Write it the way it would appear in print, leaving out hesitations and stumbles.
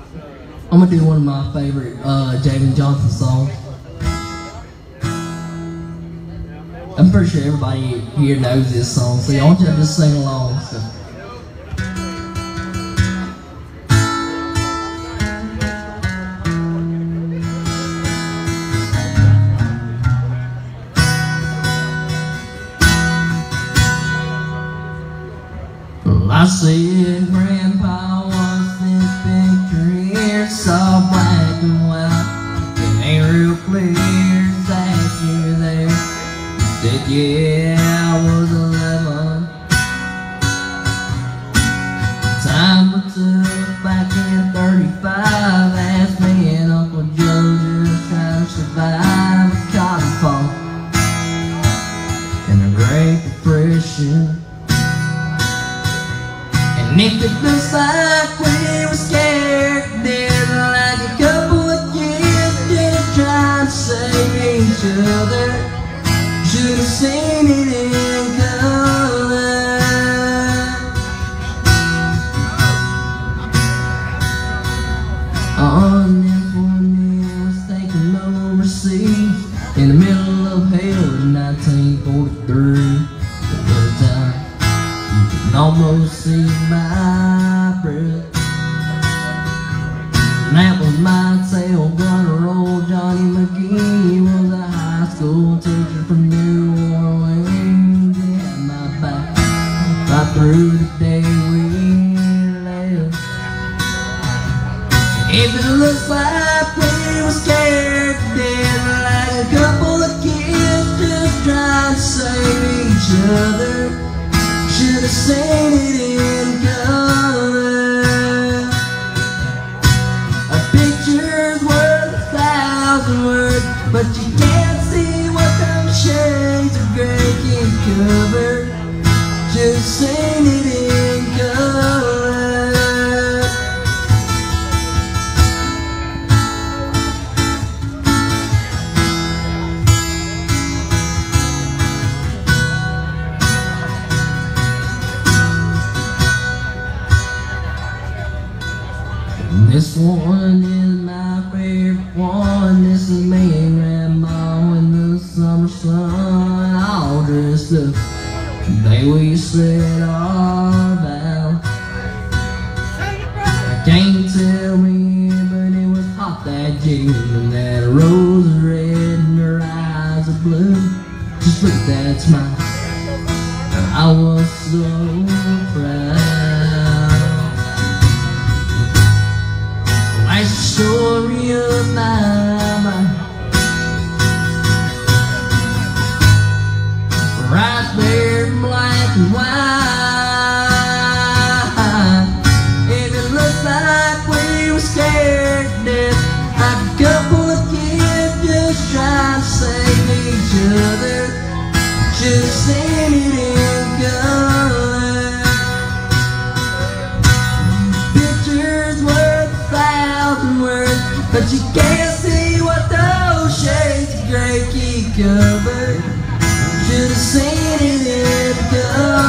I'm gonna do one of my favorite Jamie Johnson songs. I'm pretty sure everybody here knows this song, so I want you to just sing along. So. Well, I said Grandpa was this picture here, so black and white. It ain't real clear that you're there. Said yeah, I was 11. Time was up back in 35. Asked me and Uncle Joe just trying to survive a cotton fall and a Great Depression. And if it looks like we were scared to death, like a couple of kids just trying to save each other, should've seen it in color. On this one year was taken overseas in the middle of hell in 1943. Almost see my breath. And that was my tale. Gunner old Johnny McGee was a high school teacher from New Orleans. He had my back right through the day we left. If it looks like we were scared to death, like a couple of kids just trying to save each other, should've seen it in color. A picture's worth 1,000 words, but you can't see what those shades of gray can cover. Should've seen it in color. This one is my favorite one. This is me and Grandma in the summer sun, all dressed up the day we said our vow. I can't tell me, but it was hot that June, and that rose is red and her eyes are blue. Just look at that smile, I was so proud. Life's the story of my life, right there in black and white. If it looks like we were scared to death, like a couple of kids just trying to save each other, should've seen it in color. Pictures worth 1,000 words, but you can't see what those shades of gray keep covered. Should've seen it in color.